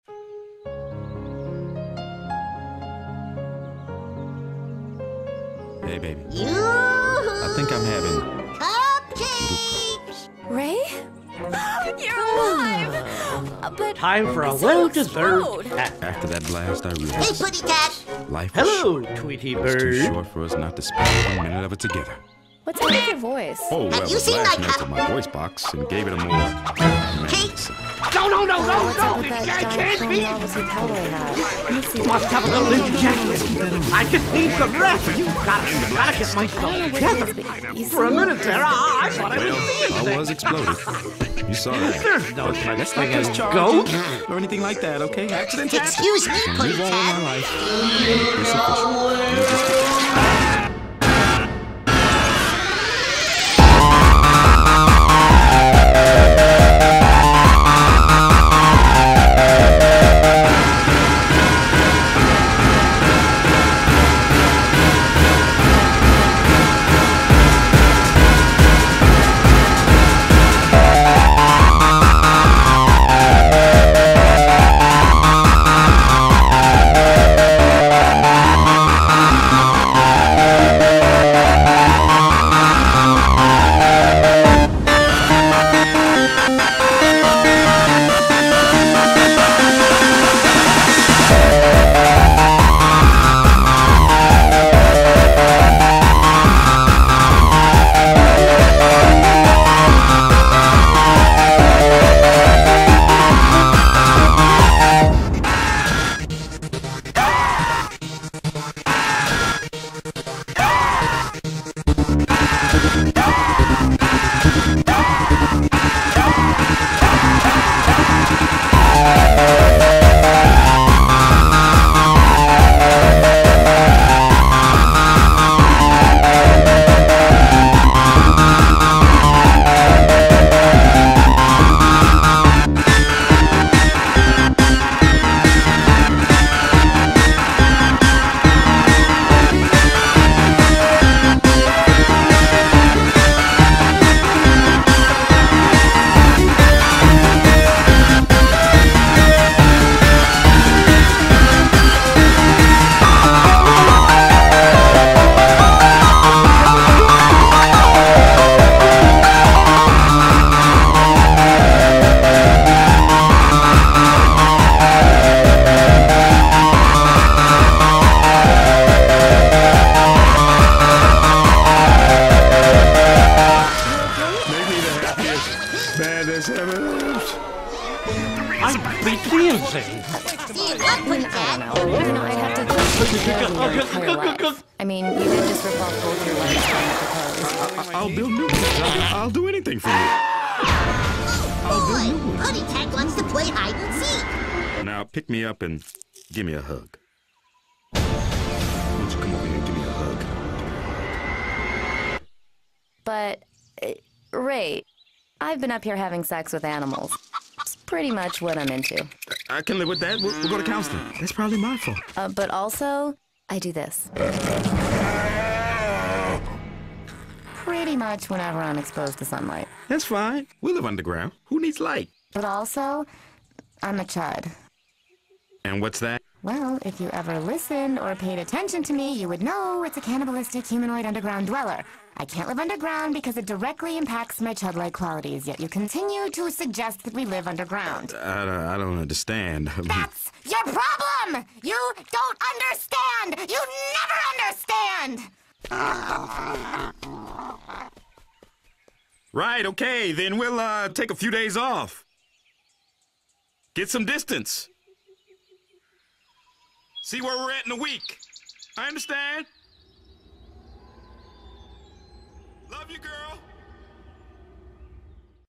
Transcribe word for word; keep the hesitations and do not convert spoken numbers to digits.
Hey, baby. You. I think I'm having cupcakes. Ray? You're alive! Uh, but Time for a I saw you well-deserved explode. cat. after that blast. I Hey, realized Putty Cat. life was Hello, short. Tweety It's too Bird. short for us not to spend one minute of it together. What's wrong with your voice? Oh, well, you the seen blast like melted how- my voice box and gave it a more Cakes. No, no, no, no, What's no! up with that I giant can't foam be! novelty powder I have? Let me see. Must have a little indigestion. I just need some rest. You gotta, you gotta get I myself don't know what it together. is, but you For a seem- minute there, I, I thought I was Well, seeing I things. was exploded. You saw that. There's no such Let's not thing as discharge ghosts. or anything like that, okay? Accidents happen. Excuse me, And Putty move on with my Cat. life. It's official. You just get I'm beginning. See you what, Putty I don't Cat? know. You know, I'd have to go through your entire life. I mean, you did just rip off both your legs trying to propose. I- I'll build new ones. I'll, I'll do anything for you. I'll build new Boy, ones. Putty Cat wants to play hide and seek. Now pick me up and give me a hug. Why don't you come over here and give me a hug? But, uh, Ray, I've been up here having sex with animals. It's pretty much what I'm into. I can live with that. We'll, we'll go to counseling. That's probably my fault. Uh, but also, I do this. Pretty much whenever I'm exposed to sunlight. That's fine. We live underground. Who needs light? But also, I'm a chud. And what's that? Well, if you ever listened or paid attention to me, you would know it's a cannibalistic humanoid underground dweller. I can't live underground because it directly impacts my chud-like qualities, yet you continue to suggest that we live underground. I, don't- I don't understand. That's your problem! You don't understand! You never understand! Right, okay. Then we'll uh, take a few days off. Get some distance. See where we're at in a week. I understand. Love you, girl.